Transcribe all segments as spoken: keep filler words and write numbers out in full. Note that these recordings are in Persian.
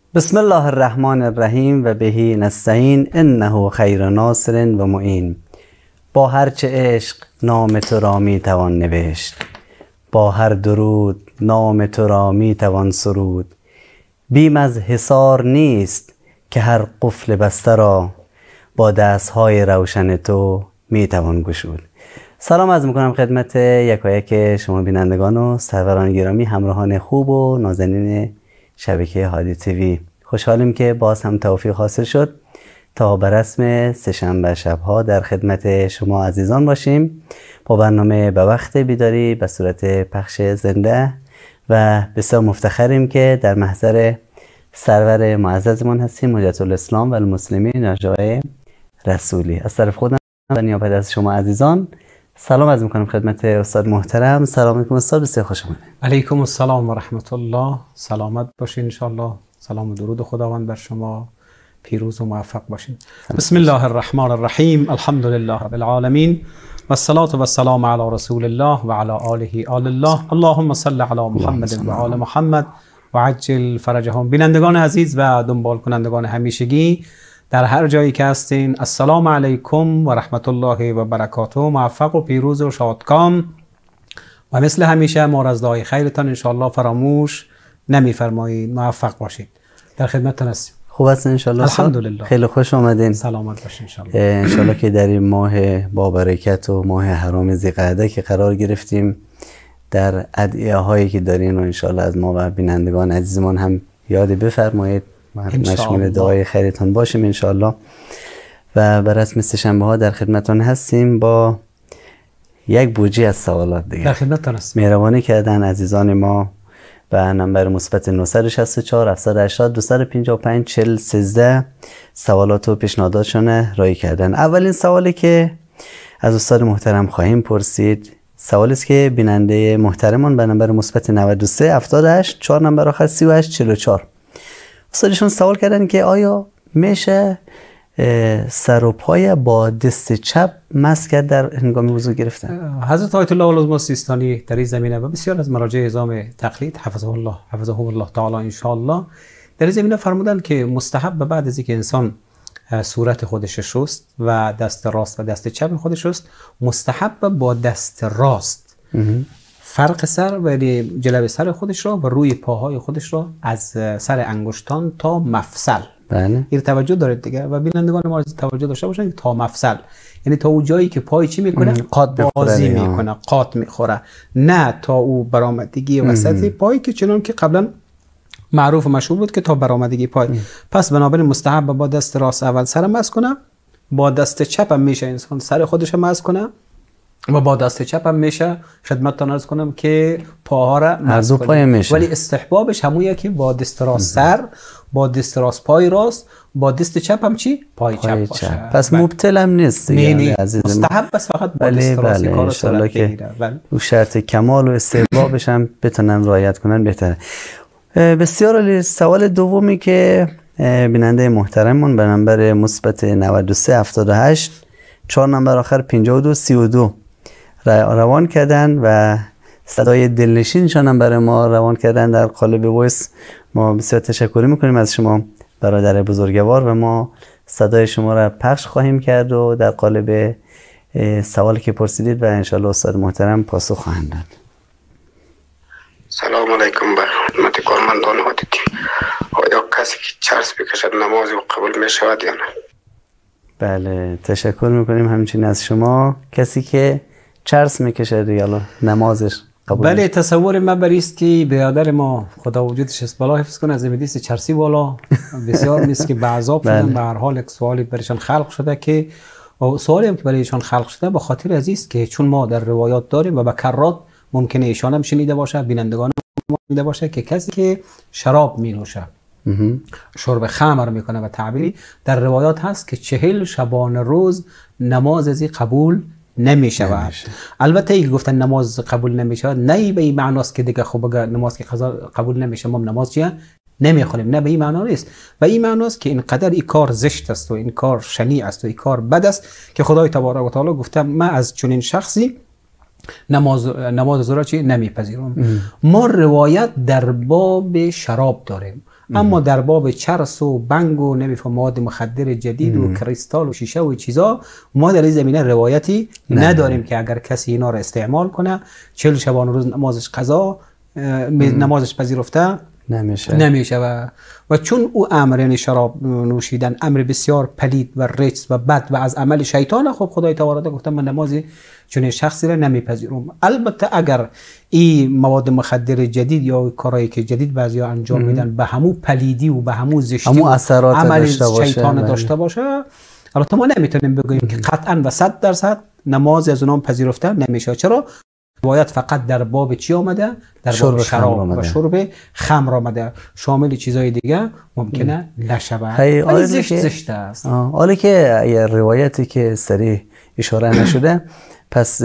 بسم الله الرحمن الرحیم و بهی نستعین انه خیر ناصر و معین. با هر چه عشق نام تو را می توان نوشت، با هر درود نام تو را می توان سرود. بیم از حصار نیست که هر قفل بسته را با دستهای روشن تو می توان گشود. سلام عرض میکنم خدمت یکایک شما بینندگان و سروران گرامی، همراهان خوب و نازنین شبکه هادی تیوی. خوشحالیم که باز هم توفیق حاصل شد تا به رسم سه‌شنبه شبها در خدمت شما عزیزان باشیم با برنامه به وقت بیداری به صورت پخش زنده، و بسیار مفتخریم که در محضر سرور معززمان هستیم، حجت الاسلام و المسلمین آقای رسولی. از طرف خودم و نیابت از شما عزیزان سلام عرض میکنم خدمت استاد محترم. سلام علیکم استاد، بسیار خوش آمدید. علیکم السلام و رحمت الله. سلامت باشین ان شاء الله. سلام و درود خداوند بر شما. پیروز و موفق باشین. بسم الله الرحمن الرحیم. الحمد لله رب العالمین و الصلاة و السلام علی رسول الله و علی آله آل الله. اللهم صل علی محمد و آل محمد و عجل فرجهم. بینندگان عزیز و دنبال کنندگان همیشگی در هر جایی که هستین، السلام علیکم و رحمت الله و برکاته. موفق و پیروز و شادکام و مثل همیشه مورزدهای خیرتان انشاءالله فراموش نمیفرمایید. موفق باشید. در خدمتتون هستیم. خوب هستین انشاءالله؟ الحمدلله. خیلی خوش آمدین. سلامت باشین انشاءالله. انشاءالله که در این ماه با برکت و ماه حرام ذی‌قعده که قرار گرفتیم، در ادعیه هایی که دارین و انشاءالله از ما و بینندگان عزیزمان هم یاد بفرمایید، مشمول دعای خیرتان باشیم انشاءالله. و بر رسم سه‌شنبه ها در خدمتتون هستیم با یک بوجی از سوالات دیگه. در خدمتتون هستیم. مهربانی کردن عزیزان ما به نمبر مثبت نه شش چهار هفت هشت صفر دو پنج پنج چهل سیزده سوالات و پیشنهاداتشون رای کردن. اولین سوالی که از استاد محترم خواهیم پرسید، سوالی است که بیننده محترمان به نمبر مثبت نود و سه هفتاد و هشت چهار نمبر آخر سی و هشت چهل و چهار استادشون سوال کردن که آیا میشه سر و پای با دست چپ مس کرد در هنگام وضو گرفتن؟ حضرت آیت الله العظمی سیستانی در این زمینه و بسیار از مراجع نظام تقلید حفظه الله حفظه الله تعالی ان شاء الله در این زمینه فرمودن که مستحب بعد از اینکه انسان صورت خودش شست و دست راست و دست چپ خودش شست، مستحب با دست راست فرق سر و جلب سر خودش را و روی پاهای خودش را از سر انگشتان تا مفصل، بله، این توجه دارید دیگه و بینندگان ما توجه داشته باشن که تا مفصل یعنی تا اون جایی که پای چی میکنه؟ قات بازی میکنه، قات میخوره، نه تا او برآمدگی وسط پای که چنان که قبلا معروف و مشهور بود که تا برآمدگی پای. ام. پس بنابراین مستحب با دست راست اول سر مس کنه، با دست چپ هم میشه انسان سر خودش مس کنه و با دست چپ هم میشه خدمتتون عرض کنم که پاها را مس کنه، ولی استحبابش همونیه که با دست راست سر، با دست راست پای راست، با دست چپ هم چی؟ پای, پای چپ باشه. پس مبتل هم نیست یعنی مستحب بس فقط با بله دست راست بله کار صورت بگیره. او شرط کمال و استحبابش هم بتونن رعایت کنن بهتره. بسیار عالی. سوال دومی که بیننده محترممون به نمبر مثبت نود و سه هفتاد و هشت چهار نمبر آخر پنجاه و دو سی و دو روان کردن و صدای دلنشینشان هم برای ما روان کردن در قالب وایس. ما بسیار تشکر میکنیم از شما برادر بزرگوار و ما صدای شما را پخش خواهیم کرد و در قالب سوالی که پرسیدید و انشاءالله استاد محترم پاسخ خواهند داد. سلام علیکم به خدمت کارمندان هادی تیوی. آیا کسی که چرس بکشد نماز او قبول می شود یا نه؟ بله تشکر میکنیم همچنین از شما. کسی که چرس میکشد یا نمازش قبول؟ بله تصور من بریست که برادر ما خدا وجودش است بالا حفظ کنه از حدیث چرسی بالا بسیار نیست که بعضاب شدن. به هر حال یک سوالی برایشان خلق شده که سوالی هم که برایشان خلق شده به خاطر عزیز که چون ما در روایات داریم و به کرات ممکنه ایشان هم شنیده باشه، بینندگان هم شنیده باشه که کسی که شراب می نوشه، شرب خمر میکنه و تعبیری در روایات هست که چهل شبانه روز نماز ازی قبول نمی شود. البته ای گفتن نماز قبول نمی شود نه به این معناست که دیگه خب اگر نماز که قبول نمیشه ما نماز چیه نمی خونیم، نه به این معنا نیست. به این معناست که اینقدر این کار زشت است و این کار شنیع است و این کار بد است که خدای تبارک و تعالی گفته من از چنین شخصی نماز نماز زورا چی نمیپذیرم. ما روایت در باب شراب داریم اما در باب چرس و بنگ و نمیفهم مواد مخدر جدید و کریستال و شیشه و چیزا ما در این زمینه روایتی نه. نداریم که اگر کسی اینا را استعمال کنه چهل شبانه روز نمازش قضا نمازش پذیرفته نمیشه نمیشه و و چون او امر یعنی شراب نوشیدن امر بسیار پلید و رجس و بد و از عمل شیطان، خب خدای تعالی گفته من نمازی چون شخصی را نمیپذیرم. البته اگر این مواد مخدر جدید یا کارهایی که جدید بعضیا انجام میدن به همون پلیدی و به همون زشتی و عمل شیطان باشه. داشته باشه، البته ما نمیتونیم بگوییم که قطعا و صد درصد نماز از اونام پذیرفته نمیشه. چرا؟ روایت فقط در باب چی آمده؟ در باب شراب و شرب خمر آمده، شامل چیزای دیگه ممکنه نشود. ولی زشت زشت است. حالا که یه روایتی که صریح اشاره نشده، پس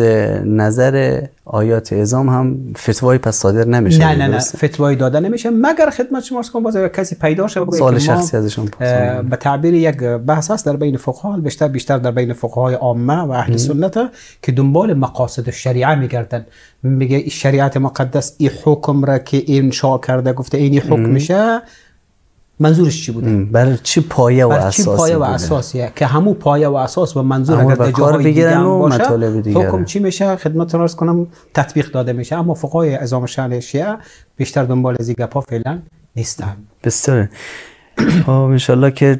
نظر آیات اعظام هم فتوای پس صادر نمیشه؟ نه نه نه فتوای داده نمیشه مگر خدمت شما عرض کنم باز کسی پیدا شه سوال شخصی ازشون به تعبیر یک بحث است در بین فقها، بیشتر بیشتر در بین فقهای عامه و اهل سنت که دنبال مقاصد شریعه میگردن. میگه شریعت مقدس این حکم را که انشاء کرده گفته اینی حکم میشه، منظورش چی بوده؟ برای چی پایه و اساسی چی پایه و اساسیه که همون پایه و اساس و منظور اگر در جاهای دیگه هم باشه حکم چی میشه خدمتتون عرض کنم تطبیق داده میشه. اما فقهای عظام شأن شیعه بیشتر دنبال از این گپا فعلا نیستن. بسیار خب ان شاءالله که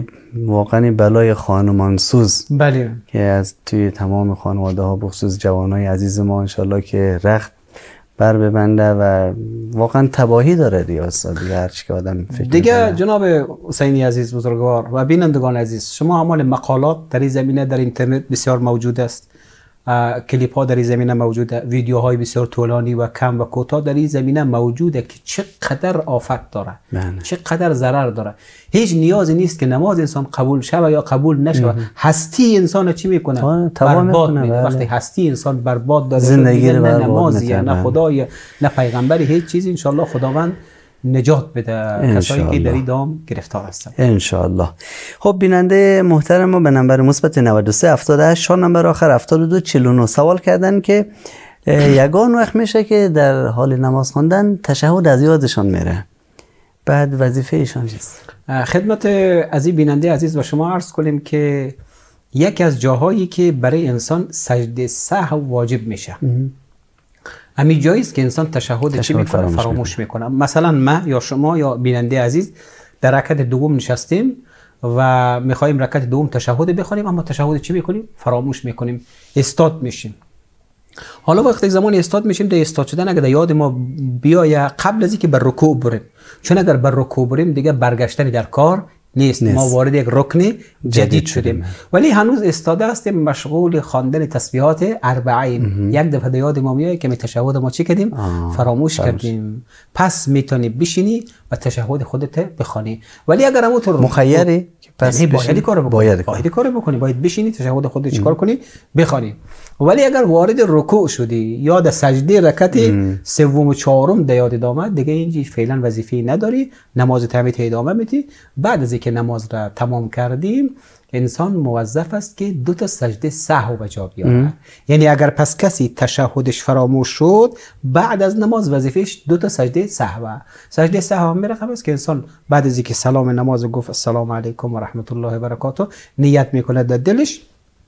واقعا بلای خانمانسوز بله که از توی تمام خانواده ها بخصوص جوانای عزیز ما ان شاءالله که رخت بر ببنده و واقعا تباهی داره دیگه استاد دیگه هر چی که آدم فکر دیگه. جناب حسینی عزیز بزرگوار و بینندگان عزیز، شما اعمال مقالات در این زمینه در اینترنت بسیار موجود است، کلیپ ها در این زمینه موجوده، ویدیوهای بسیار طولانی و کم و کوتاه در این زمینه موجوده که چقدر آفت داره بله. چقدر ضرر داره. هیچ نیازی نیست که نماز انسان قبول شوه یا قبول نشوه. هستی انسان چی میکنه؟ برباد میکنه. بله. وقتی هستی انسان برباد داره زندگی نه نمازی نه خدای نه پیغمبری هیچ چیزی، انشالله خداوند نجات بده کسایی که در این دام گرفتار هستن انشالله. خب بیننده محترم ما به نمبر مثبت نود و سه هفتاد و هشت چهار نمبر آخر هفتاد و دو چهل و نه سوال کردن که یگان وقت میشه که در حال نماز خواندن تشهد از یادشان میره، بعد وظیفه ایشان چیست؟ خدمت از این بیننده عزیز و شما عرض کنیم که یکی از جاهایی که برای انسان سجده سهو واجب میشه همین جایی است که انسان تشهد چی میکنه؟ فراموش, فراموش میکنه. مثلا ما یا شما یا بیننده عزیز در رکعت دوم نشستیم و میخوایم رکعت دوم تشهد بخونیم، اما تشهد چی میکنیم؟ فراموش میکنیم، استاد میشیم. حالا وقتی زمان استاد میشیم، در استاد شدن اگر یاد ما بیاید قبل از اینکه بر رکوع بریم، چون اگر بر رکوع بریم دیگه برگشتن در کار نیست. نیست. ما وارد یک رکن جدید, جدید شدیم، ولی هنوز استاده هستیم مشغول خواندن تسبیحات اربعین. یک دفعه یاد ما میاد که می تشهد ما چی کردیم؟ فراموش کردیم. پس میتونی بشینی و تشهد خودت بخوانی، ولی اگر همونطور مخیری که پس باید کار بکنی باید, باید کار بکنی باید بشینی تشهد خودت چیکار کنی؟ بخوانی. ولی اگر وارد رکوع شدی یا در سجده رکعت سوم و چهارم در یاد آمد، دیگه اینجی فعلا وظیفه‌ای نداری، نماز تعمیت ادامه میدی. بعد از اینکه نماز را تمام کردیم انسان موظف است که دو تا سجده سهو به جا بیاره. یعنی اگر پس کسی تشهدش فراموش شد بعد از نماز وظیفهش دو تا سجده سهو. سجده سهو می رقم است که انسان بعد از اینکه سلام نماز گفت السلام علیکم و رحمت الله و برکاته نیت میکنه در دلش،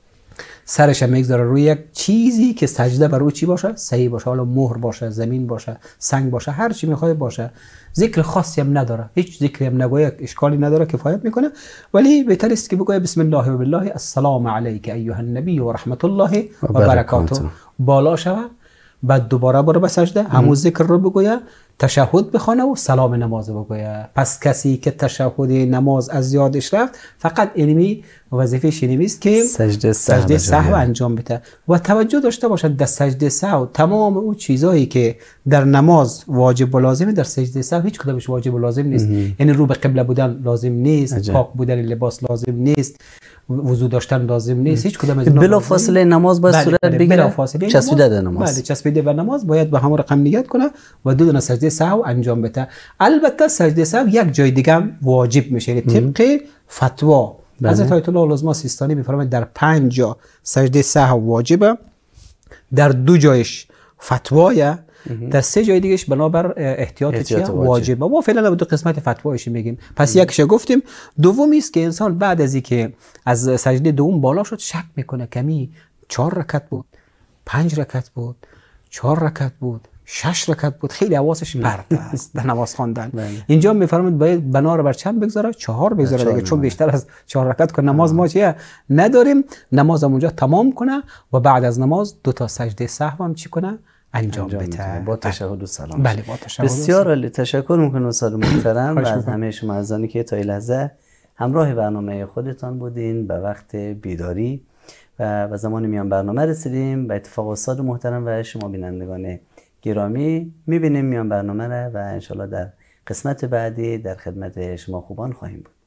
سرش میگذاره روی یک چیزی که سجده بر او چی باشه؟ صحیح باشه. حالا مهر باشه، زمین باشه، سنگ باشه، هر چی میخواد باشه. ذکر خاصی هم نداره، هیچ ذکری هم نگوید، اشکالی نداره، کفایت میکنه. ولی بهتر است که بگوید بسم الله و بالله السلام علیک ایها النبی و رحمت الله و برکاته، بالا شوه، بعد دوباره بره به سجده، همون ذکر رو بگوید، تشهد بخونه و سلام نماز بگوید. پس کسی که تشهد نماز از یادش رفت فقط علمی وظیفه‌ش اینه است که سجده سهو, سجده سهو انجام بده و توجه داشته باشد در سجده سهو تمام اون چیزایی که در نماز واجب و لازمه در سجده سهو هیچ کدامش واجب و لازم نیست. یعنی رو به قبله بودن لازم نیست، عجب. پاک بودن لباس لازم نیست، وضو داشتن لازم نیست، هیچ کدام از اینا بلا فاصله نماز باید صورت بگیره، چسبیده به نماز بله چسبیده به نماز باید به همون رقم نیت کنه و دو دونه سجده سهو انجام بده. البته سجده سهو یک جای دیگه هم واجب میشه طبق فتوا. حضرت آیت الله العظما سیستانی میفرماید در پنج جا سجده سهو واجبه، در دو جایش فتوایه در سه جای دیگهش بنابر احتیاط, احتیاط چیه واجب. ما فعلا دو قسمت فتوایش میگیم. پس یکیش گفتیم. دومی است که انسان بعد از اینکه از سجده دوم بالا شد شک میکنه کمی چهار رکعت بود، پنج رکعت بود، چهار رکعت بود، شش رکعت بود، خیلی حواسش پرت است در نماز خواندن. اینجا میفرماید باید بنا رو بر چند بگذاره؟ چهار بگذاره دیگه، چون بیشتر از چهار رکعت که نماز ما چیه نداریم. نماز اونجا تمام کنه و بعد از نماز دو تا سجده سهو هم چی کنه؟ انجام بده با تشهد و سلام. بله با تشهد. بسیار عالی، تشکر میکنم استاد محترم و از همه شما عزیزانی که تا این لحظه همراه برنامه خودتان بودین. به وقت بیداری و به زمان میان برنامه رسیدیم. به اتفاق استاد محترم و شما بینندگان گرامی میبینیم میان برنامه را و انشالله در قسمت بعدی در خدمت شما خوبان خواهیم بود.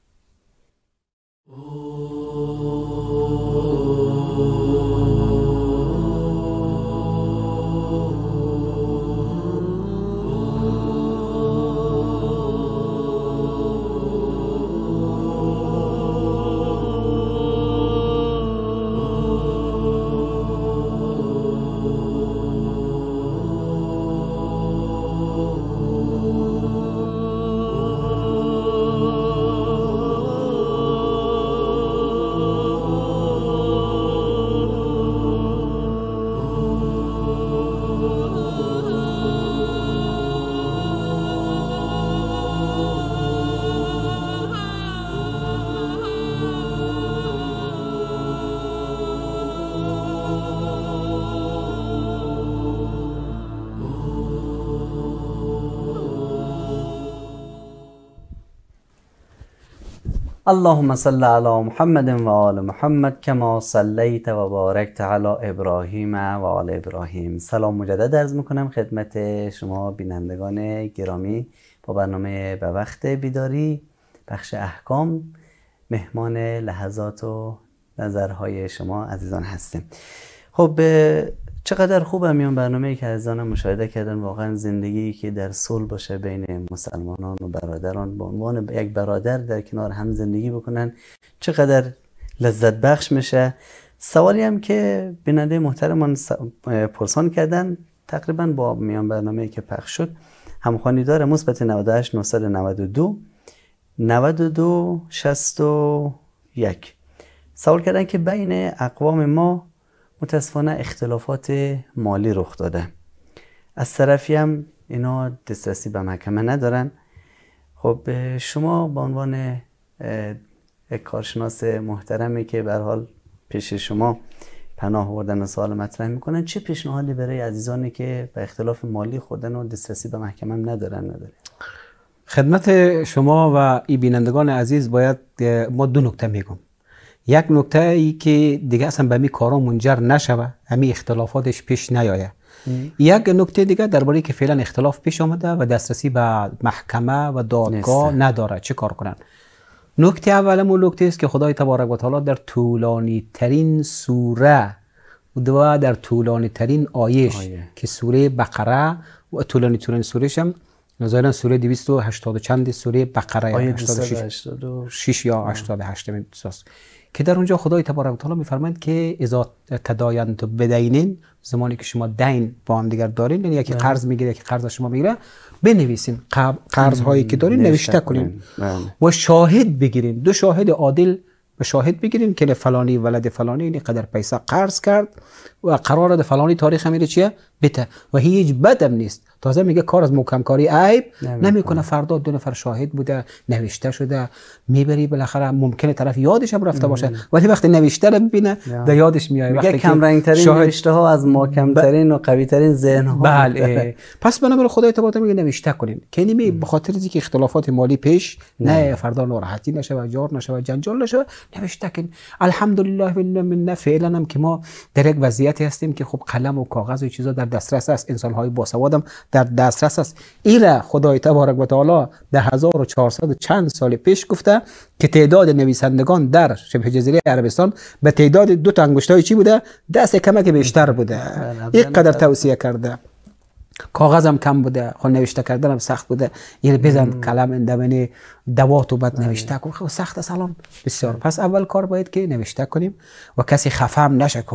اللهم صل على محمد و آل محمد کما صلیت و بارکت علی ابراهیم و آل ابراهیم. سلام مجدد عرض میکنم خدمت شما بینندگان گرامی با برنامه به وقت بیداری بخش احکام. مهمان لحظات و نظرهای شما عزیزان هستیم. خب چقدر خوب میان برنامه‌ای که عزیزان مشاهده کردن. واقعا زندگی که در صلح باشه بین مسلمانان و برادران به عنوان یک برادر در کنار هم زندگی بکنن چقدر لذت بخش میشه. سوالی هم که بیننده محترمان پرسان کردن تقریبا با میان برنامه‌ای که پخش شد همخوانی داره. مثبت نود و هشت نهصد و نود و دو نود و دو شصت و یک سوال کردن که بین اقوام ما متاسفانه اختلافات مالی رخ داده. از طرفی هم اینا دسترسی به محکمه ندارن. خب شما به عنوان یک کارشناس محترمی که به هر حال پیش شما پناه آوردن و سوال مطرح میکنن، چه پیشنهادی برای عزیزانی که به اختلاف مالی خودن و دسترسی به محکمه ندارن نداره؟ خدمت شما و ای بینندگان عزیز باید ما دو نکته میگم. یک نکته ای که دیگه اصلا به می کارا منجر نشوه، همین اختلافاتش پیش نیایه. یک نکته دیگه درباره که فعلا اختلاف پیش آمده و دسترسی به محکمه و دادگاه نداره، چه کار کنن؟ نکته اولمون نکته است که خدای تبارک و تعالی در طولانی ترین سوره و در طولانی ترین آیش آیه. که سوره بقره و طولانی ترین سورهش هم ظاهرا سوره دویست و هشتاد چند سوره بقره آیه هشتاد و شش یا هشتاد و هشت میساز که در اونجا خدای تبارک و تعالی میفرمایند که اذا تداینتم بدینین، زمانی که شما دین با هم دیگر دارین، یعنی یکی قرض میگیره یکی قرض شما میگیره، بنویسین قرض هایی که دارین نوشته کنین و شاهد بگیرین، دو شاهد عادل و شاهد بگیرین که فلانی ولد فلانی این قدر پیسه قرض کرد و قرار ده فلانی تاریخ میره چیه بته و هیچ بدم نیست. تازه میگه کار از محکم کاری عیب نمیکنه. فردا دو نفر شاهد بوده نوشته شده میبری، بالاخره ممکنه طرف یادش هم رفته باشه ولی وقتی نوشته رو ببینه در یادش میاد. میگه کم رنگ ترین شاهد... نوشته ها از محکم ترین و قوی ترین ذهن ها. بله پس بنابراین خدای تبارک میگه نوشته کنین که نمی به خاطر اینکه اختلافات مالی پیش نه فردا ناراحتی نشه و جار نشه و جنجال نشه نوشته کن. الحمدلله من فعلا هم که ما در یک وضعیتی هستیم که خب قلم و کاغذ و چیزا در دسترس است، انسان های باسوادم در دسترس است. ایره خدای تبارک و تعالی در هزار و چهارصد چند سال پیش گفته که تعداد نویسندگان در شبه جزیره عربستان به تعداد دو تا انگشتای چی بوده؟ دست کمک بیشتر بوده. یک قدر توصیه کرده. کاغذم کم بوده، خود نوشته کردنم سخت بوده. یعنی بزن کلم اندمنی دوات و بعد نوشته کن، خب سخت است الان بسیار. پس اول کار باید که نوشته کنیم و کسی خفه هم نشه که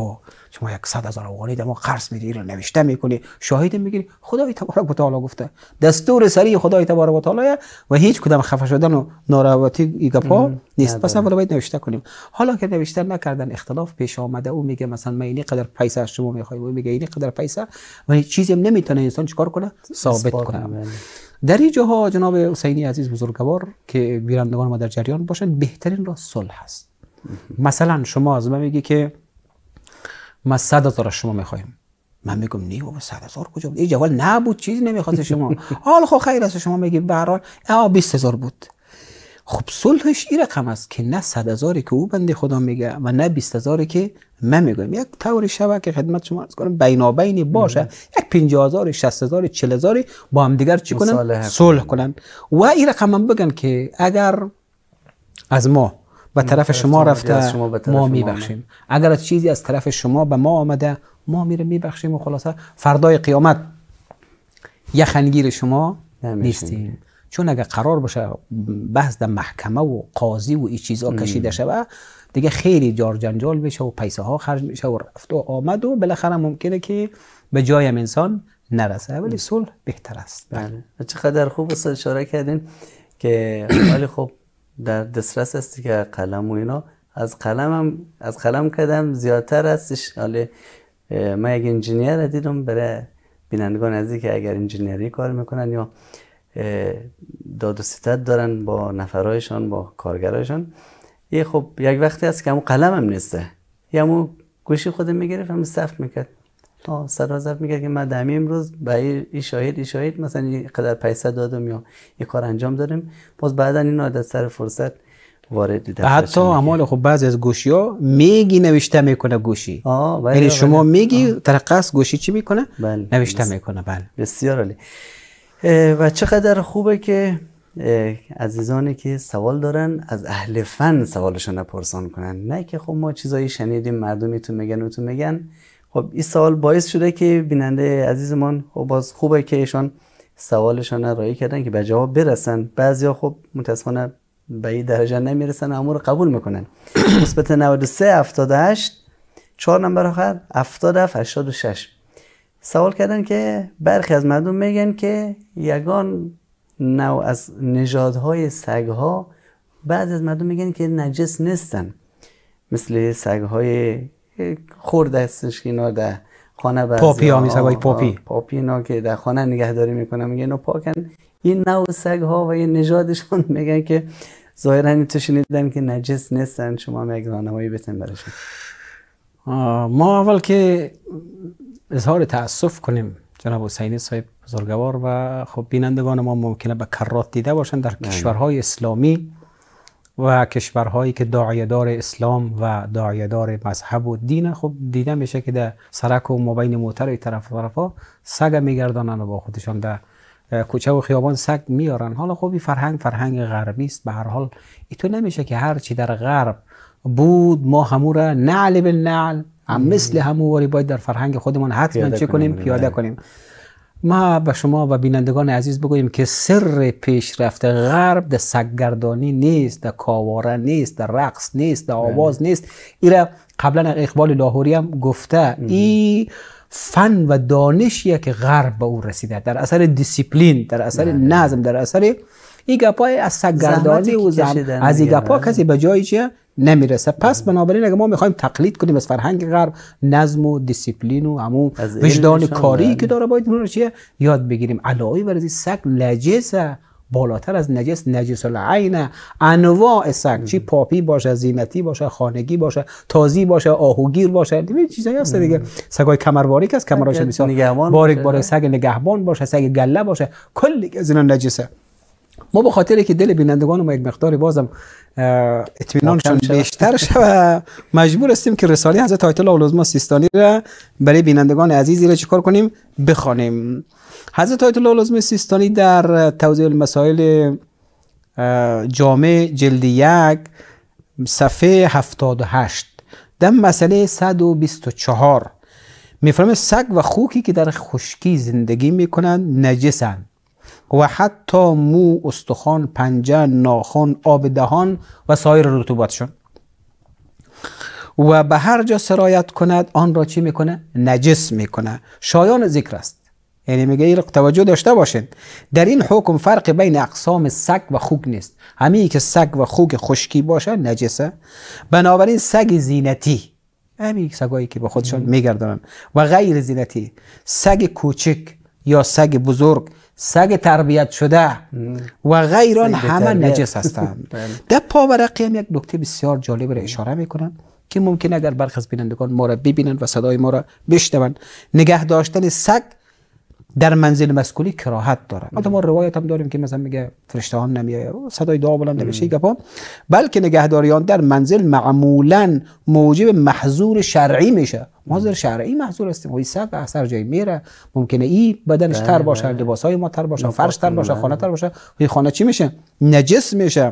شما یک صد هزار افغانی در ما قرض میدی رو نوشته میکنی شاهد میگیری خدای تبارک و تعالی گفته دستور سری خدای تبارک و تعالی و هیچ کدام خفه شدن و ناراحتی ایگپا نیست. پس اول باید نوشته کنیم. حالا که نوشته نکردن اختلاف پیش آمده او میگه مثلا من اینی قدر پیسه از شما میخوام او میگه اینی قدر پیسه و هیچ چیزی هم نمیتونه انسان چیکار کنه ثابت کنه. در این جاها جناب حسینی عزیز بزرگوار که بینندگان ما در جریان باشن بهترین راه صلح است. مثلا شما از من میگی که ما صد هزار شما میخوایم من میگم نه بابا صد هزار کجا بود این جوال نبود چیزی نمیخواست شما حال خب خیر است شما میگی به هر حال بیست هزار بود. خب صلحش این رقم است که نه صد هزاری که او بنده خدا میگه و نه بیست هزاری که من میگم یک طوری شبه که خدمت شما عرض کنم بینابینی باشه یک پنجاه هزار شصت هزار چهل هزار با هم دیگر چی کنن صلح کنن و این رقم هم بگن که اگر از ما به طرف شما رفته ما میبخشیم اگر از چیزی از طرف شما به ما آمده ما میره میبخشیم و خلاصه فردای قیامت یخنگیر شما نیستیم. چون اگه قرار باشه بحث در محکمه و قاضی و این چیزا کشیده شود دیگه خیلی جار جنجال بشه و پیسه ها خرج میشه و رفت و آمد و بالاخره ممکنه که به جای هم انسان نرسه. ولی صلح بهتر است. بله. چقدر خوب است اشاره کردین که ولی خب در دسترس است که قلم و اینا از قلم هم از قلم کردم زیادتر هستش. حالا من یک انجینیر دیدم برای بینندگان عزیزی که اگر انجینری کار میکنن یا داد و ستد دارن با نفرایشان با کارگرایشان یه خب یک وقتی هست که همون قلم هم نیسته یا همون گوشی خودم میگرفت همون ثبت میکرد تا صد هزار میگه که من دمی امروز به این شاهد این شاهد مثلا این قدر پیسه دادم یا یه کار انجام دادم باز بعدا این عادت سر فرصت وارد دفترش حتی اعمال خب بعضی از گوشی ها میگی نوشته میکنه گوشی یعنی شما میگی ترقص گوشی چی میکنه بله. نوشته بس. میکنه بله بسیار عالی. و چقدر خوبه که عزیزانی که سوال دارن از اهل فن سوالشون پرسان کنن نه که خب ما چیزایی شنیدیم مردمی تو میگن و تو میگن. خب این سوال باعث شده که بیننده عزیزمان خب باز خوبه که ایشان سوالشون رایی کردن که به جواب برسن. بعضیا خب متاسفانه به این درجه نمیرسن امور قبول میکنن. مثبت نود و سه هفتاد و هشت چهار نمبر آخر هفتاد و هفت هشتاد و شش سوال کردن که برخی از مردم میگن که یگان نوع از نژادهای سگها بعضی از مردم میگن که نجس نیستن مثل سگهای خورده هستش که اینا در خانه بعضی پاپی ها می سگهای پاپی پاپی اینا که در خانه نگهداری میکنن میگن اینا پاکن. این نوع سگها و این نژادشون میگن که ظاهرا این تو شنیدن که نجس نیستن. شما هم یک راهنمایی بتن براشون. ما اول که اظهار تاسف کنیم جناب حسینی صاحب بزرگوار و خب بینندگان ما ممکنه به کرات دیده باشن در کشورهای اسلامی و کشورهایی که داعیه‌دار اسلام و داعیه‌دار مذهب و دین خب دیده میشه که در سرک و مابین موتر طرف طرفا سگ میگردانن و با خودشان در کوچه و خیابان سگ میارن. حالا خب این فرهنگ فرهنگ غربی است. به هر حال اینطور نمیشه که هر چی در غرب بود ما همو را نعل بالنعل هم مثل همو واری باید در فرهنگ خودمان حتما چه کنیم پیاده کنیم. ما به شما و بینندگان عزیز بگوییم که سر پیشرفت غرب در سگگردانی نیست، در کاواره نیست، در رقص نیست، در آواز نیست. ایره قبلا اقبال لاهوری هم گفته این فن و دانشیه که غرب به او رسیده در اثر دیسیپلین، در اثر نظم، در اثر این گپای از سگگردانی و زحمت از این گپا کسی به جایی چیه نمیرسه. پس بنابراین اگه ما میخوایم تقلید کنیم از فرهنگ غرب نظم و دیسیپلین و همون وجدان کاری که داره باید اون رو چیه یاد بگیریم. علاوه بر این سگ نجسه، بالاتر از نجس نجس العین، انواع سگ چی پاپی باشه، زینتی باشه، خانگی باشه، تازی باشه، آهوگیر باشه، این چیزایی هست دیگه. سگای کمرباریک است، کمرش بسیار باریک باریک، سگ نگهبان باشه، سگ گله باشه، کلی از اینا نجسه. ما به خاطر که دل بینندگان ما یک مقداری بازم اطمینانشون بیشتر شود مجبور هستیم که رساله حضرت آیت الله العظمی سیستانی را برای بینندگان عزیزی را چیکار کنیم بخوانیم. حضرت آیت الله العظمی سیستانی در توضیح المسائل جامع جلد یک صفحه هفتاد و هشت در مسئله صد و بیست و چهار میفرماید سگ و خوکی که در خشکی زندگی میکنند نجسند و حتی مو، استخوان، پنجه، ناخن، آب دهان و سایر رطوباتشون. و به هر جا سرایت کند آن را چی میکنه؟ نجس میکنه. شایان ذکر است. یعنی میگه این توجه داشته باشین، در این حکم فرق بین اقسام سگ و خوک نیست. همین که سگ و خوک خشکی باشه نجسه. بنابراین سگ زینتی، همین سگایی که به خودشان میگردن، و غیر زینتی، سگ کوچک یا سگ بزرگ، سگ تربیت شده و غیران همه نجس هستند. در پاورقی هم یک نکته بسیار جالب را اشاره میکنن که ممکن اگر برخی از بینندگان ما را ببینند و صدای ما را بشنوند، نگه داشتن سگ در منزل مسکونی کراهت داره. البته ما روایت هم داریم که مثلا میگه فرشته ها نمیآید، صدای دعا بلند نمیشه گپا، بلکه نگهداری آن در منزل معمولا موجب محظور شرعی میشه. محظور شرعی محظور است. وای سگ اثر جای میره، ممکنه ای بدنش تر باشه، لباسای ما تر باشه، فرش تر باشه، خانه تر باشه، وی خانه چی میشه؟ نجس میشه.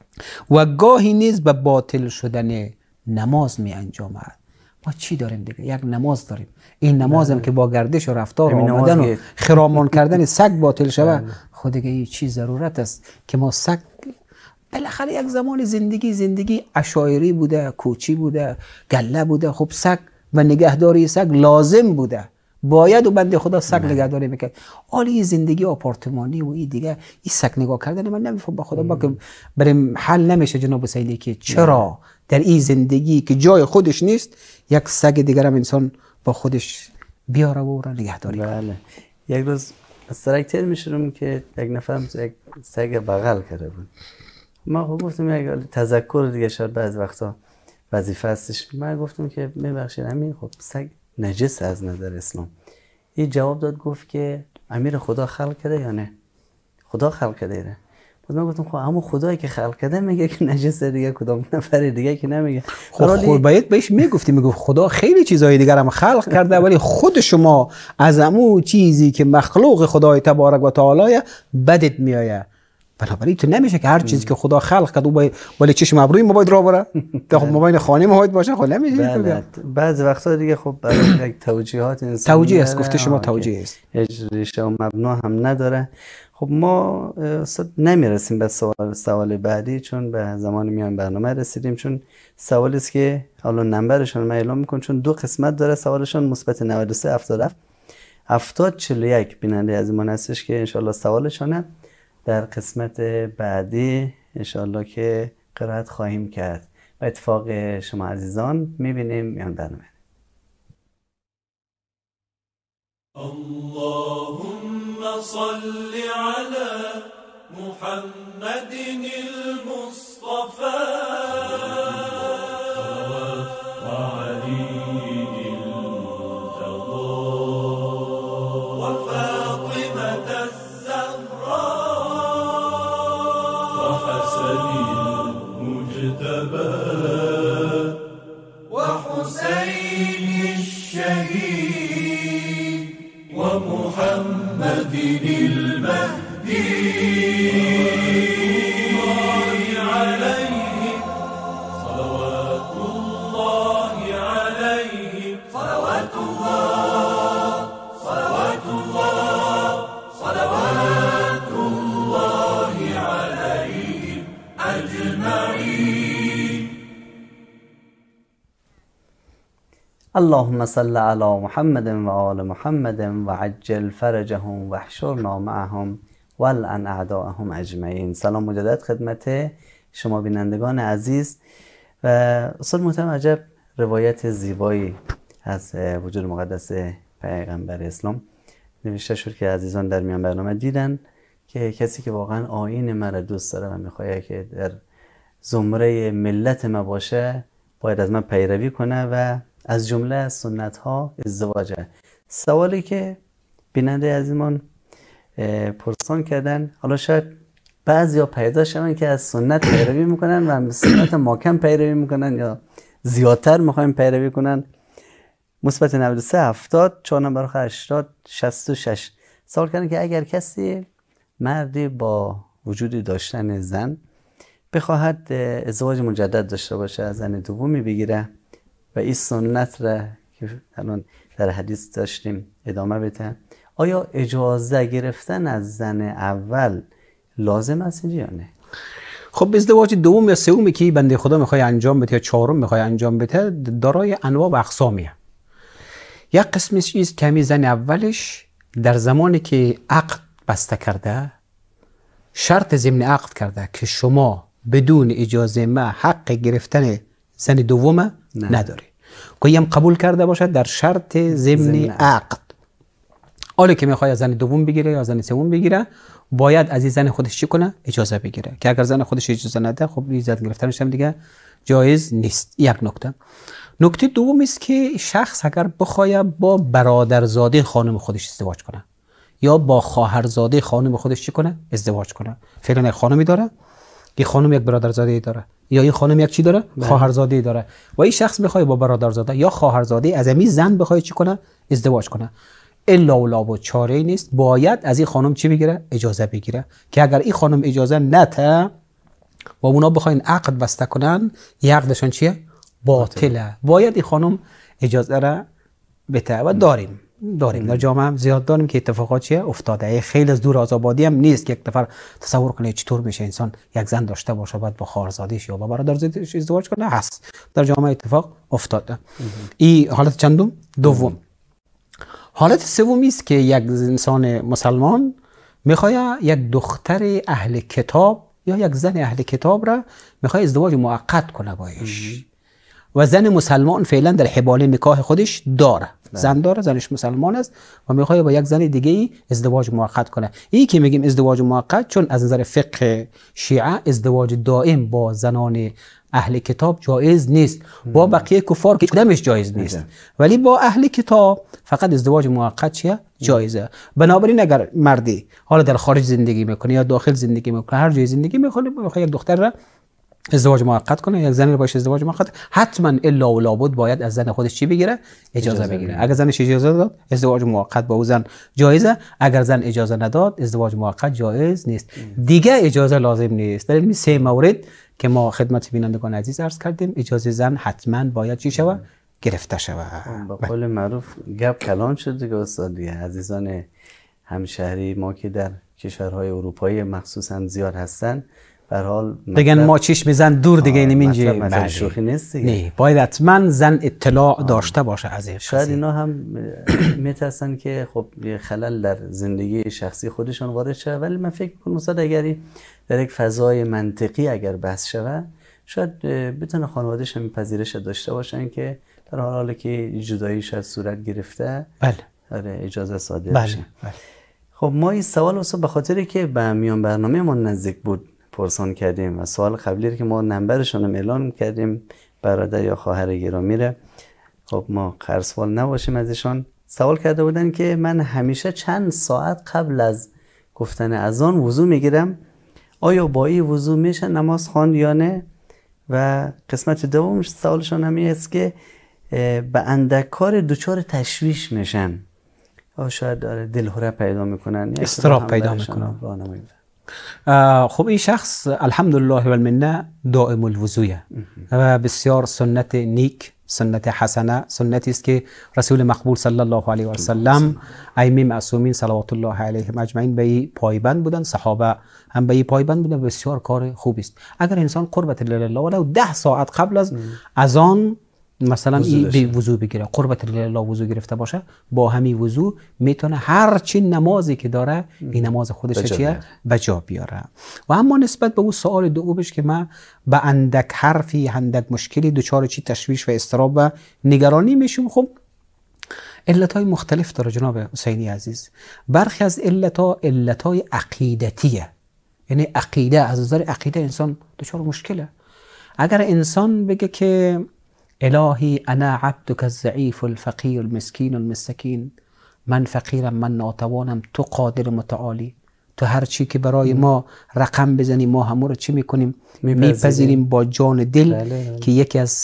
و گاهی نیز به باطل شدن نماز می انجامد. ما چی داریم دیگه؟ یک نماز داریم. این نماز هم که با گردش و رفتار و آمدن و خرامان کردن سگ باطل شود، خود دیگه این چی ضرورت است که ما سگ، بالاخره یک زمان زندگی زندگی عشایری بوده، کوچی بوده، گله بوده، خب سگ و نگهداری سگ لازم بوده، باید و بنده خدا سگ نگهداری میکرد. حالی زندگی آپارتمانی و این دیگه، این سگ نگاه کردن من نمیفهم با خدا، با که بریم حل نمیشه جناب سیدی که چرا در این زندگی که جای خودش نیست یک سگ دیگر هم انسان با خودش بیاره و را نگهداری کنه. بله. یک روز از سرکتر میشونم که یک نفر یک سگ بغل کرده بود. ما خب گفتم یک تذکر دیگه، شاید بعض وقتا وظیفه هستش. من گفتم که میبخشید همین خب سگ نجس از نظر اسلام. این جواب داد، گفت که امیر خدا خلق کرده یا نه؟ خدا خلق کرده. بعد من گفتم خب همون خدایی که خلق کرده میگه که نجسه دیگه، کدام نفر دیگه که نمیگه. خب خود باید بهش میگفتی، میگفت خدا خیلی چیزای دیگر هم خلق کرده ولی خود شما از همون چیزی که مخلوق خدای تبارک و تعالی بدت میآید. بنابراین تو نمیشه که هر چیزی که خدا خلق کرده باید ولی چشم ابروی ما باید راه بره که خب مابین خانه ما باید باشه. خب نمیشه. بعضی وقتا دیگه خب برای یک توجیهات انسان توجیه است، گفته شما توجیه است، هیچ ریشه و مبنا هم نداره. خب ما نمیرسیم به سوال سوال بعدی، چون به زمان میان برنامه رسیدیم. چون سوالی است که حالا نمبرشون من اعلام میکنم، چون دو قسمت داره سوالشون، مثبت نود و سه هفتاد و هفت هفتاد چهل و یک بیننده از ما هستش که انشالله سوالشونه در قسمت بعدی انشالله که قرائت خواهیم کرد. و اتفاق شما عزیزان میبینیم میان برنامه. اللهم صل على محمد المصطفى وعلي المرتضى وفاطمة الزهراء وحسن المجتبى وحسين الشهيد ومحمد المهدي عليهم صلوات الله عليهم صلوات الله صلوات الله صلوات الله عليهم أجمعين. اللهم صل على محمد و آل محمد و عجل فرجهم و احشرنا معهم والعن اعداءهم اجمعین. سلام مجدد خدمت شما بینندگان عزیز. و استاد محترم، عجب روایت زیبایی از وجود مقدس پیغمبر اسلام نوشته شد که عزیزان در میان برنامه دیدن که کسی که واقعا آیین مرا دوست داره و میخواد که در زمره ملت ما باشه باید از من پیروی کنه و از جمله سنت ها ازدواجه. سوالی که بیننده عزیزمان پرسان کردن، حالا شاید بعضی ها پیدا شدن که از سنت پیروی میکنن و سنت ما کم پیروی میکنن یا زیادتر میخوایم پیروی کنن. مثبت نود و سه هفتاد چهار نمبر آخر هشتاد شصت و شش سوال کردن که اگر کسی مردی با وجود داشتن زن بخواهد ازدواج مجدد داشته باشه، از زن دومی بگیره و این سنت را که الان در حدیث داشتیم ادامه بده، آیا اجازه گرفتن از زن اول لازم است یا نه؟ خب ازدواج دوم یا سومی که بنده خدا میخواد انجام بده یا چهارم میخواد انجام بده دارای انواع و اقسامیه. یک قسمش است که زن اولش در زمانی که عقد بسته کرده شرط ضمن عقد کرده که شما بدون اجازه ما حق گرفتن زن دوم نداری. که هم قبول کرده باشد در شرط ضمن عقد. حالا که میخواد زن دوم بگیره یا زن سوم بگیره باید از این زن خودش چی کنه؟ اجازه بگیره. که اگر زن خودش اجازه نده خب اجازه گرفتنش هم دیگه جایز نیست. یک نکته. نکته دوم است که شخص اگر بخواد با برادرزاده خانم خودش ازدواج کنه یا با خواهرزاده خانم خودش چی کنه؟ ازدواج کنه. فعلا یک خانمی داره، این خانم یک برادرزاده داره، یا این خانم یک چی داره؟ خواهرزاده داره. و این شخص میخواد با برادرزاده یا خواهرزاده از همین زن بخواد چی کنه؟ ازدواج کنه. الا ولا و چاره نیست، باید از این خانم چی بگیره؟ اجازه بگیره. که اگر این خانم اجازه نده و اونا بخواین عقد بسته کنن، عقدشون چیه؟ باطله. باید این خانم اجازه را بده. و داریم داریم در جامعه هم زیاد داریم که اتفاقات چیه افتاده. خیلی از دور از آبادی هم نیست که یک نفر تصور کنه چطور میشه انسان یک زن داشته باشه بعد با خواهرزادیش یا با برادرزادیش ازدواج کنه. هست در جامعه اتفاق افتاده. این حالت چندم؟ دوم. حالت سومی است که یک انسان مسلمان میخواد یک دختر اهل کتاب یا یک زن اهل کتاب را میخواد ازدواج موقت کنه باش. و زن مسلمان فعلا در حبال نکاح خودش داره. زن داره، زنش مسلمان است و میخواد با یک زن دیگه ای ازدواج موقت کنه. این که میگیم ازدواج موقت چون از نظر فقه شیعه ازدواج دائم با زنان اهل کتاب جایز نیست. با بقیه کفار که کدامش جایز نیست. ولی با اهل کتاب فقط ازدواج موقت چیه؟ جایزه. بنابراین اگر مردی حالا در خارج زندگی میکنه یا داخل زندگی میکنه هر جای زندگی میکنه میخواد یک دختر را ازدواج موقت کنه، یک زن رو باشه ازدواج موقت، حتما الا و لابد باید از زن خودش چی بگیره؟ اجازه, اجازه بگیره. اگر زنش اجازه داد ازدواج موقت با او زن جایزه، اگر زن اجازه نداد ازدواج موقت جایز نیست. دیگه اجازه لازم نیست. در این سه مورد که ما خدمت بینندگان عزیز عرض کردیم اجازه زن حتما باید چی شود؟ گرفته شود. به قول معروف گپ کلان شد دیگه استاد. دیگه عزیزان همشهری ما که در کشورهای اروپایی مخصوصا زیاد هستن به هر حال بگن ما چشم زن دور دیگه نمیشه. مطلب شوخی نیست دیگه. نه باید حتما زن اطلاع داشته باشه از این. شاید اینا هم میترسن که خب خلل در زندگی شخصی خودشون وارد شه، ولی من فکر میکنم استاد اگری در یک فضای منطقی اگر بحث شود شاید بتونه خانواده‌اش هم پذیرش داشته باشن که در حالی که جدایی شاید صورت گرفته بله آره اجازه صادر بله. بشه. بله. خب ما این سوال اصلا به خاطری که به میان برنامه ما نزدیک بود پرسان کردیم و سوال قبلی که ما نمبرشون هم اعلان کردیم برادر یا خواهر گرامی را، خب ما قرصوال نباشیم ازشان سوال کرده بودن که من همیشه چند ساعت قبل از گفتن اذان وضو میگیرم، آیا با این وضو میشه نماز خواند یا نه؟ و قسمت دومش سوالشون همین است که به اندک کار دچار تشویش میشن، شاید دلهره پیدا میکنن، استراب پیدا میکنن. خب این شخص الحمدلله و المنه دائم الوضویه و بسیار سنت نیک، سنت حسنه، سنتی است که رسول مقبول صلی الله علیه و سلم ائمه معصومین صلوات الله علیهم اجمعین به پایبند بودن، صحابه هم به پایبند بودن. بسیار کار خوبی است. اگر انسان قربت لله ولو ده ساعت قبل از اذان مثلا این به وضو بگیره، قربت لله وضو گرفته باشه، با همین وضو میتونه هر چی نمازی که داره این نماز خودش چیه بجا بیاره. و اما نسبت به اون سوال دومش که ما به اندک حرفی اندک مشکلی دچار چی تشویش و اضطراب و نگرانی میشیم، خب علتای مختلف داره جناب حسینی عزیز. برخی از علتها علتای عقیدتیه، یعنی عقیده، از نظر عقیده انسان دچار مشکله. اگر انسان بگه که الهی انا عبدك الضعیف الفقیر المسکین المستکین، من فقیرم، من ناتوانم، تو قادر متعالی، تو هر چی که برای ما رقم بزنی ما همون رو چی میکنیم؟ میپذیریم با جان دل. بله بله. که یکی از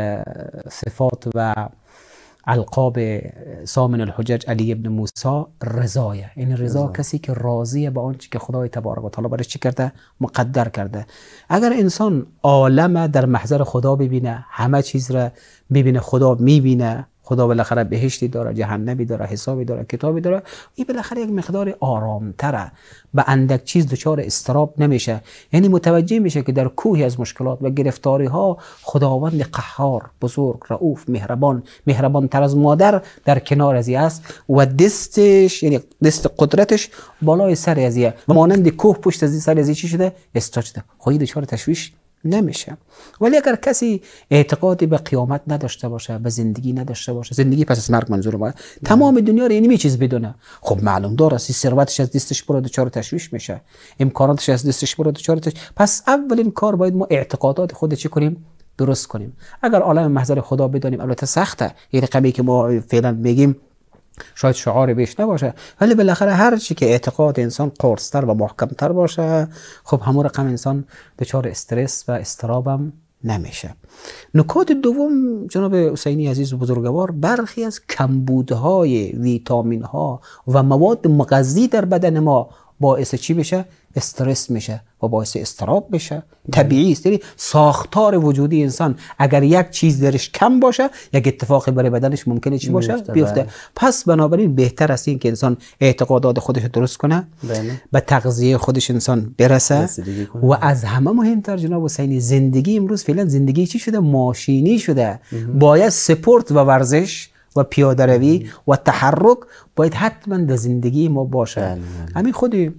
صفات و القاب سامن الحجج علی ابن موسی رضایه. این رضا, رضا کسی که راضیه با آنچه که خدای تبارک و تعالی برش چی کرده؟ مقدر کرده. اگر انسان عالم در محضر خدا ببینه، همه چیز را ببینه، خدا میبینه، خدا بالاخره بهشتی داره، جهنمی داره، حسابی داره، کتابی داره. این بالاخره یک مقدار آرامتره، به اندک چیز دچار استراب نمیشه. یعنی متوجه میشه که در کوهی از مشکلات و گرفتاری ها خداوند قهار، بزرگ، رؤوف، مهربان، مهربان تر از مادر در کنار ازی است و دستش، یعنی دست قدرتش بالای سر ازیه و مانند کوه پشت از سر ازی چی شده؟ استاج شده. خودی دچار تشویش نمیشه. ولی اگر کسی اعتقادی به قیامت نداشته باشه، به زندگی نداشته باشه، زندگی پس از مرگ منظور ما، تمام دنیا رو اینمی چیز بدونه، خب معلوم داره است ثروتش از دستش برو دچار تشویش میشه، امکاناتش از دستش برو دچار تشویش. پس اولین کار باید ما اعتقادات خود چی کنیم؟ درست کنیم. اگر عالم محضر خدا بدانیم، البته سخته، این رقمی که ما فعلا میگیم شاید شعار بیش نباشه، ولی بالاخره هر چی که اعتقاد انسان قرص‌تر و محکم‌تر باشه، خب همون رقم انسان دچار استرس و اضطرابم نمیشه. نکات دوم جناب حسینی عزیز و بزرگوار، برخی از کمبودهای ویتامین‌ها و مواد مغذی در بدن ما باعث چی بشه؟ استرس میشه و باعث استراب بشه. طبیعی است. یعنی ساختار وجودی انسان اگر یک چیز درش کم باشه، یک اتفاقی برای بدنش ممکنه چی باشه؟ بیفته. پس بنابراین بهتر است این که انسان اعتقادات خودش رو درست کنه، بله. به تغذیه خودش انسان برسه و از همه مهمتر جناب حسینی، زندگی امروز فعلا زندگی چی شده؟ ماشینی شده. باید سپورت و ورزش و پیاده روی و تحرک باید حتما در زندگی ما باشه. همین خودی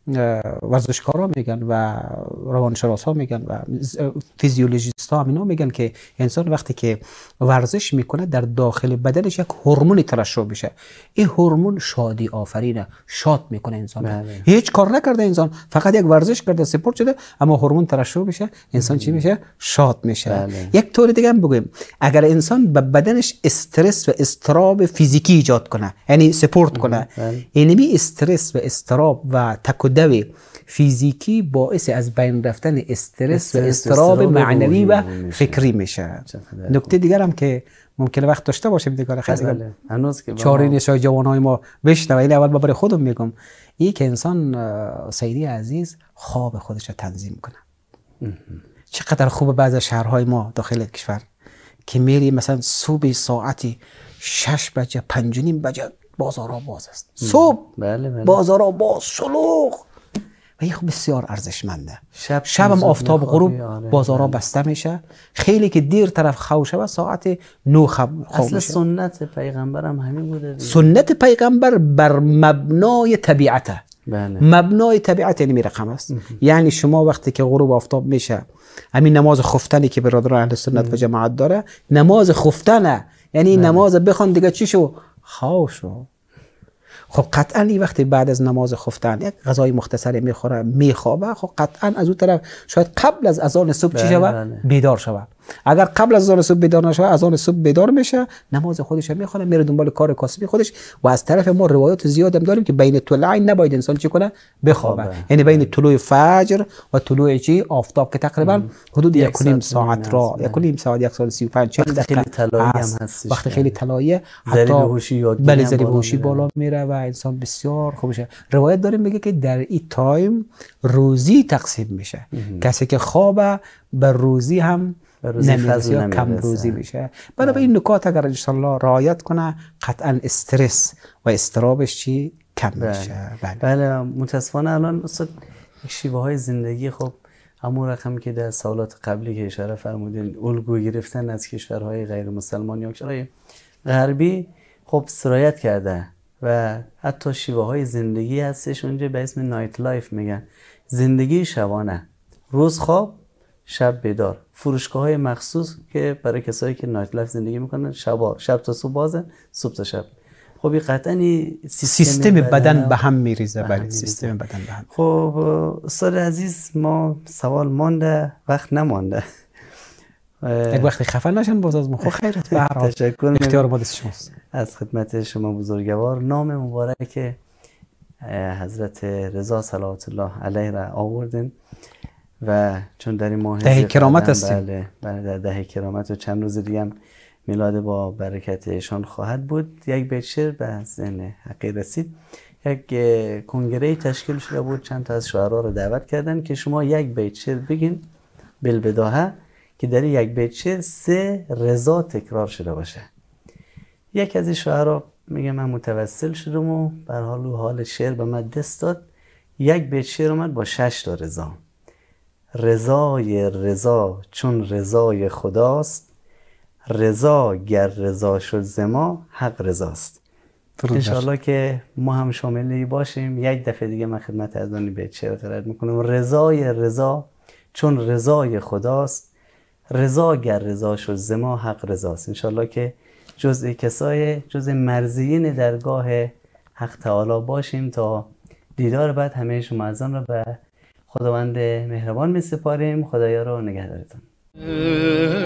ورزشکارا میگن و روانشناسا میگن و فیزیولوژیست ها اینا میگن که انسان وقتی که ورزش میکنه در داخل بدنش یک هورمونی ترشح میشه. این هورمون شادی آفرینه، شاد میکنه انسان. بله. هیچ کار نکرده انسان، فقط یک ورزش کرده، سپورت شده، اما هورمون ترشح میشه، انسان چی میشه؟ شاد میشه. بله. یک طور دیگه هم بگیم، اگر انسان به بدنش استرس و اضطراب فیزیکی ایجاد کنه، یعنی سپورت کنه، بله. اینمی استرس و اضطراب و تکدوی فیزیکی باعث از بین رفتن استرس و اضطراب معنوی و فکری میشه. نکته دیگر هم که ممکنه وقت داشته باشیم دیگه خیلی هنوز که چهار نشای جوانای ما بشنوه، این اول برای خودم میگم، این که انسان سیدی عزیز خواب خودش رو تنظیم کنه. چقدر خوبه بعضی شهرهای ما داخل کشور که میری مثلا صبح ساعتی شش بجه پنج و نیم بجه بازارها باز است. صبح بله بله. بازارها باز شلوغ و این خب بسیار ارزشمنده. شب شبم آفتاب غروب بازارها بسته میشه. خیلی که دیر طرف خواب شود ساعت نه خواب میشه. اصل سنت پیغمبر هم همین بوده دیگه. سنت پیغمبر بر مبنای طبیعته. بله. مبنای طبیعت یعنی رقم است. یعنی شما وقتی که غروب آفتاب میشه، همین نماز خفتنی که برادران اهل سنت و جماعت داره، نماز خفتنه، یعنی بله. نماز بخوان دیگه چی شو؟ خواب شو. خب قطعا این وقتی بعد از نماز خفتن یک غذای مختصری میخوره میخوابه، خب قطعا از اون طرف شاید قبل از اذان صبح چی شود؟ بیدار شود. اگر قبل از اذان صبح بیدار نشود، اذان صبح بیدار میشه، نماز خودش میخونه، میره دنبال کار کاسبی خودش. و از طرف ما روایات زیاد هم داریم که بین طلوعین نباید انسان چی کنه؟ بخوابه. یعنی بین طلوع فجر و طلوع چی آفتاب که تقریبا حدود یک و نیم ساعت را یک و نیم ساعت یک ساعت سی و پنج چهل دقیقه طلایی هم هست. وقت خیلی طلاییه، حتی بله ذریع هوشی بالا میره و انسان بسیار خوبشه. روایت داریم میگه که در این تایم روزی تقسیم میشه. کسی که خوابه بر روزی هم نمیرسه یا کم روزی میشه. برای این نکات اگر انشالله رعایت کنه، قطعا استرس و استرابش چی کم میشه. بله, بله. متاسفانه الان اصلا شیوه های زندگی خب همون رقمی که در سالات قبلی که اشاره فرمودین، الگو گرفتن از کشورهای غیر مسلمان یا کشورهای غربی خب سرایت کرده و حتی شیوه های زندگی هستش اونجا به اسم نایت لایف میگن، زندگی شبانه، روز خواب شب بیدار، فروشگاه های مخصوص که برای کسایی که نایت لایف زندگی میکنن، شب شب تا صبح بازن، صبح تا شب. خب این قطعا سیستم, سیستم بدن, بدن به هم میریزه. بله سیستم بدن به هم. خب استاد عزیز، ما سوال مانده، وقت نمانده. یک وقتی خفه نشن باز از مخو خیرت به هر حال. تشکر اختیار ما دست شماست. از خدمت شما بزرگوار. نام مبارک حضرت رضا صلوات الله علیه را آوردن و چون در این ماه ده کرامت هستیم. بله بله در ده کرامت و چند روز دیگه هم میلاد با برکت ایشان خواهد بود. یک بیت شعر به ذهن حقی رسید. یک کنگره تشکیل شده بود، چند تا از شاعرها رو دعوت کردن که شما یک بیت شعر بگین بالبداهه که در یک بیت شعر سه رضا تکرار شده باشه. یک از این شعرها میگه من متوسل شدم و بر حال و حال شعر به من دست داد. یک بیت شعر اومد با شش تا رضا. رضای رضا چون رضای خداست، رضا گر رضا شد ز ما حق رضاست. انشالله که ما هم شاملی باشیم. یک دفعه دیگه من خدمت از آن بیت شعر قرائت میکنم. رضای رضا چون رضای خداست، رضا گر رضا شد ز ما حق رضاست. انشالله که جزء کسای جزء مرضیین درگاه حق تعالی باشیم. تا دیدار بعد همه شما از آن را به خداوند مهربان می سپاریم. خدایا را نگهدارتون.